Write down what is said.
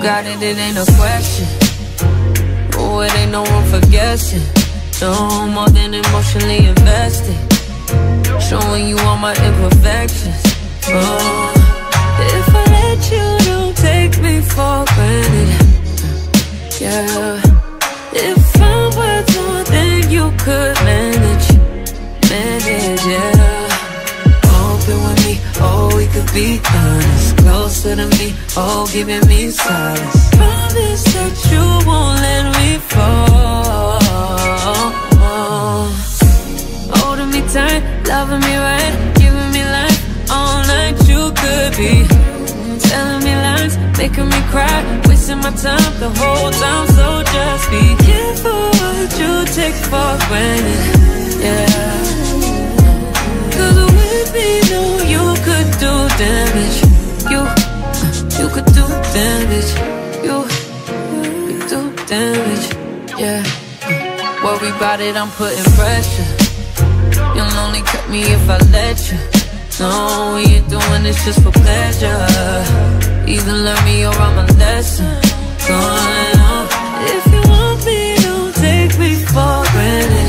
got it, it ain't a question. Oh, it ain't no room for guessing. No more than emotionally invested, showing you all my imperfections. Oh, if I let you, don't take me for granted. Yeah, if I'm worth more than you could manage, yeah. Open with me, oh, we could be honest. Closer to me, oh, giving me silence. Promise that you won't let me fall. Holding me tight, loving me right, giving me life all night. You could be telling me lies, making me cry, wasting my time the whole time. So just be careful what you take for granted. Yeah, 'cause with me, no, you could do damage. You could do damage. You could do damage. Yeah, worry about it, I'm putting pressure. You'll only cut me if I let you. No, we ain't doing this just for pleasure. Either learn me or I'm a lesson. Going on. If you want me, don't take me for granted.